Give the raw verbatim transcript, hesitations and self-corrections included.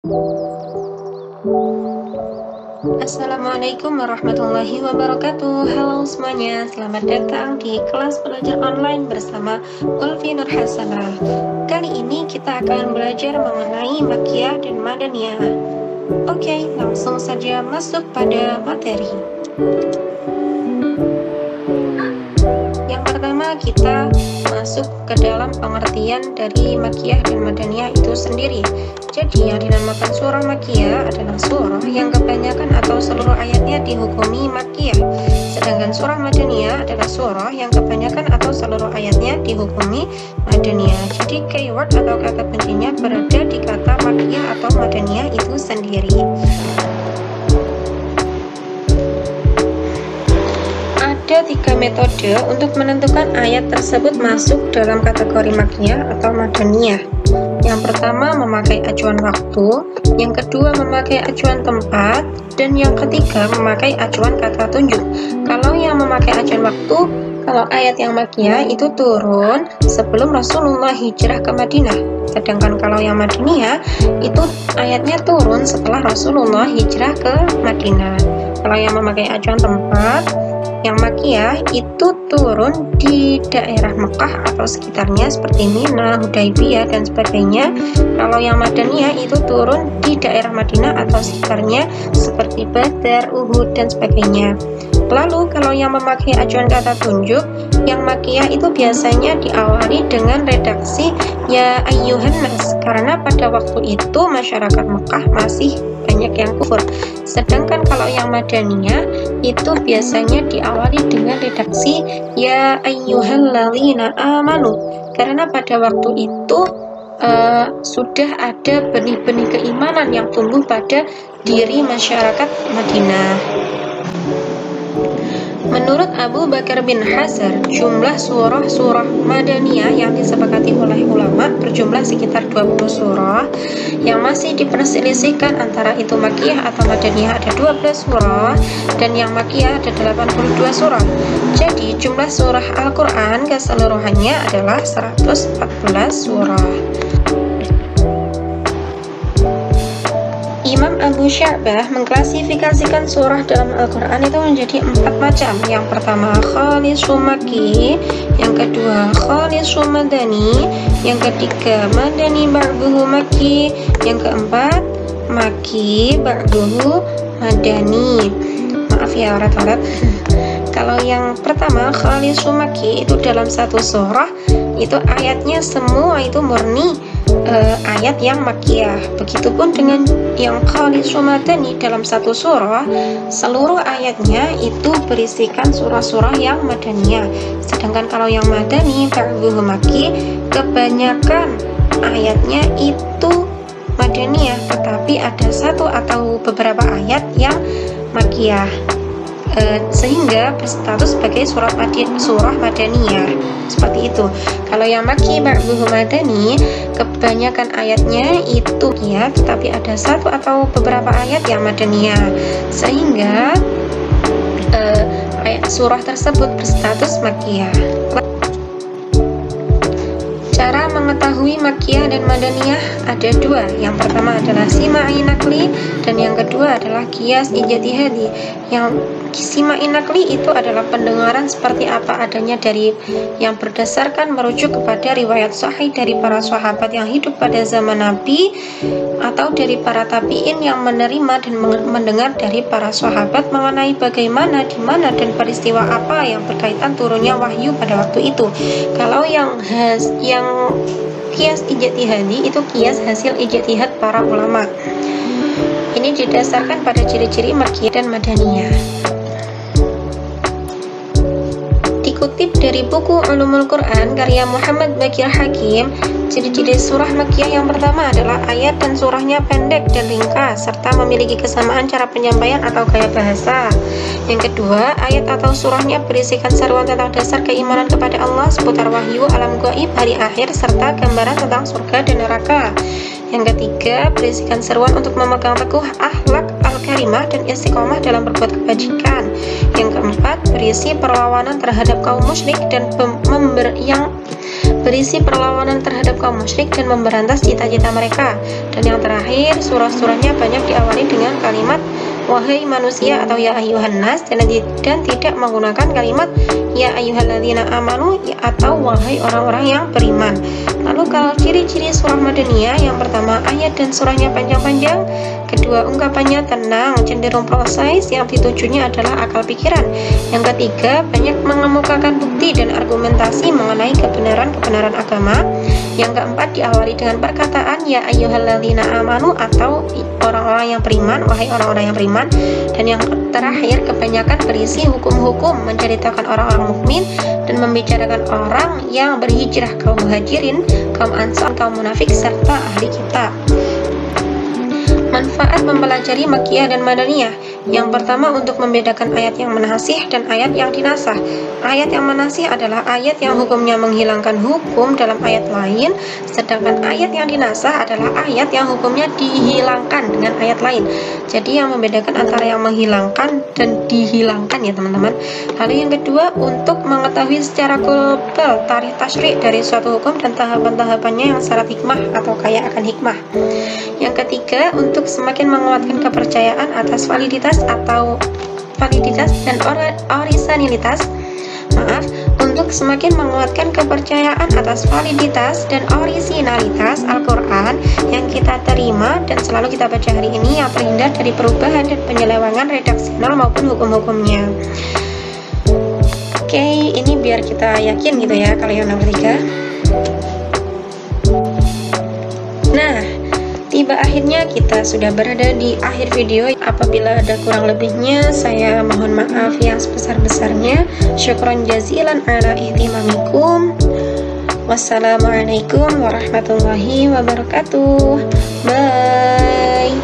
Assalamualaikum warahmatullahi wabarakatuh. Halo semuanya, selamat datang di kelas belajar online bersama Ulfi Nur Hasanah. Kali ini kita akan belajar mengenai Makkiyah dan Madaniyah. Oke, langsung saja masuk pada materi. Yang pertama, kita masuk ke dalam pengertian dari Makkiyah dan Madaniyah itu sendiri. Jadi yang dinamakan surah Makkiyah adalah surah yang kebanyakan atau seluruh ayatnya dihukumi Makkiyah. Sedangkan surah Madaniyah adalah surah yang kebanyakan atau seluruh ayatnya dihukumi Madaniyah. Jadi keyword atau kata kuncinya berada di kata Makkiyah atau Madaniyah itu sendiri. Ada tiga metode untuk menentukan ayat tersebut masuk dalam kategori Makkiyah atau Madaniyah. Yang pertama memakai acuan waktu, yang kedua memakai acuan tempat, dan yang ketiga memakai acuan kata tunjuk. Kalau yang memakai acuan waktu, kalau ayat yang Makkiyah itu turun sebelum Rasulullah hijrah ke Madinah. Sedangkan kalau yang Madaniyah itu ayatnya turun setelah Rasulullah hijrah ke Madinah. Kalau yang memakai acuan tempat, yang Makkiyah itu turun di daerah Mekah atau sekitarnya seperti Mina, Hudaybiyah, dan sebagainya. Kalau yang Madaniyah itu turun di daerah Madinah atau sekitarnya seperti Badar, Uhud, dan sebagainya. Lalu kalau yang memakai acuan kata tunjuk, yang Makkiyah itu biasanya diawali dengan redaksi ya ayyuhan nas, karena pada waktu itu masyarakat Mekah masih banyak yang kufur. Sedangkan kalau yang Madaniyah itu biasanya diawali dengan redaksi ya ayyuhalladzina amanu, karena pada waktu itu uh, sudah ada benih-benih keimanan yang tumbuh pada diri masyarakat Madinah. Menurut Abu Bakar bin Hazar, jumlah surah-surah Madaniyah yang disepakati oleh ulama berjumlah sekitar dua puluh surah. Yang masih diperselisihkan antara itu Makkiyah atau Madaniyah ada dua belas surah, dan yang Makkiyah ada delapan puluh dua surah. Jadi jumlah surah Al-Quran keseluruhannya adalah seratus empat belas surah. Imam Abu Sya'bah mengklasifikasikan surah dalam Al-Quran itu menjadi empat macam. Yang pertama khalisu Makki, yang kedua khalisu Madani, yang ketiga Madani ba'duhu Makki, yang keempat Makki ba'duhu Madani. Maaf ya orang-orang. Kalau yang pertama khalisu Makki itu dalam satu surah itu ayatnya semua itu murni Uh, ayat yang Makkiyah. Begitupun dengan yang khalisu Madani dalam satu surah, seluruh ayatnya itu berisikan surah-surah yang Madaniyah. Sedangkan kalau yang Madani ba'duhu Makki, kebanyakan ayatnya itu Madaniyah, tetapi ada satu atau beberapa ayat yang Makkiyah. Uh, sehingga berstatus sebagai surat Madi, surah Madaniyah seperti itu. Kalau yang Makki ba'duhu Madani, kebanyakan ayatnya itu ya, tetapi ada satu atau beberapa ayat yang Madaniyah, sehingga uh, ayat surah tersebut berstatus Makkiyah. Cara mengetahui Makkiyah dan Madaniyah ada dua. Yang pertama adalah sima'i nakli, dan yang kedua adalah qiyas ijtihadi. Yang sima'i nakli itu adalah pendengaran seperti apa adanya dari yang berdasarkan merujuk kepada riwayat sahih dari para sahabat yang hidup pada zaman Nabi, atau dari para tabi'in yang menerima dan mendengar dari para sahabat mengenai bagaimana, di mana, dan peristiwa apa yang berkaitan turunnya wahyu pada waktu itu. Kalau yang has, yang qiyas ijtihadi itu qiyas hasil ijtihad para ulama. Ini didasarkan pada ciri-ciri Makkiyah dan Madaniyah. Dikutip dari buku Ulumul Quran karya Muhammad Bakir Hakim, ciri-ciri surah Makkiyah yang pertama adalah ayat dan surahnya pendek dan ringkas serta memiliki kesamaan cara penyampaian atau gaya bahasa. Yang kedua, ayat atau surahnya berisikan seruan tentang dasar keimanan kepada Allah seputar wahyu, alam gaib, hari akhir, serta gambaran tentang surga dan neraka. Yang ketiga, berisikan seruan untuk memegang teguh akhlak al-karimah dan istiqomah dalam berbuat kebajikan. Yang keempat, berisi perlawanan terhadap kaum musyrik dan member yang berisi perlawanan terhadap kaum musyrik dan memberantas cita-cita mereka. Dan yang terakhir, surah-surahnya banyak diawali dengan kalimat wahai manusia atau ya ayyuhan nas, dan, dan tidak menggunakan kalimat ya ayyuhalladzina amanu atau wahai orang-orang yang beriman. Lalu kalau ciri-ciri surah Madaniyah, yang pertama ayat dan surahnya panjang-panjang, kedua ungkapannya tenang, cenderung proses, yang ditujunya adalah akal pikiran, yang ketiga banyak mengemukakan bukti dan argumentasi mengenai kebenaran-kebenaran agama, yang keempat diawali dengan perkataan ya ayyuhalladzina amanu atau orang-orang yang beriman, wahai orang-orang yang beriman, dan yang terakhir kebanyakan berisi hukum-hukum, menceritakan orang-orang mukmin dan membicarakan orang yang berhijrah, kaum muhajirin, kaum ansar, kaum munafik, serta ahli kitab. Manfaat mempelajari Makkiyah dan Madaniyah. Yang pertama, untuk membedakan ayat yang menasih dan ayat yang dinasah. Ayat yang menasih adalah ayat yang hukumnya menghilangkan hukum dalam ayat lain, sedangkan ayat yang dinasah adalah ayat yang hukumnya dihilangkan dengan ayat lain. Jadi yang membedakan antara yang menghilangkan dan dihilangkan ya teman-teman. Lalu yang kedua, untuk mengetahui secara global tarikh tasyri' dari suatu hukum dan tahapan-tahapannya yang syarat hikmah atau kaya akan hikmah. Yang ketiga, untuk semakin menguatkan kepercayaan atas validitas atau validitas dan or orisinalitas maaf untuk semakin menguatkan kepercayaan atas validitas dan orisinalitas Al-Quran yang kita terima dan selalu kita baca hari ini, yang terhindar dari perubahan dan penyelewengan redaksional maupun hukum-hukumnya. Oke, ini biar kita yakin gitu ya kalau yang nomor tiga. Nah, tiba akhirnya kita sudah berada di akhir video. Apabila ada kurang lebihnya, saya mohon maaf yang sebesar-besarnya. Syukron jazilan ala ihtimamikum. Wassalamualaikum warahmatullahi wabarakatuh. Bye.